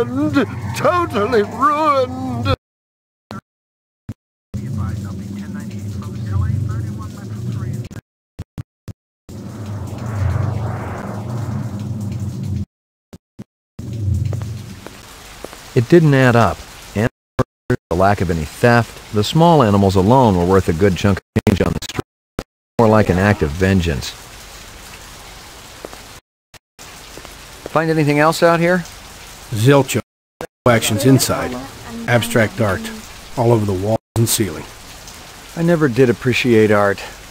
ruined! Totally ruined! It didn't add up. And the lack of any theft, the small animals alone were worth a good chunk of change on the street. More like an act of vengeance. Find anything else out here? Zilch actions inside. Abstract art. All over the walls and ceiling. I never did appreciate art.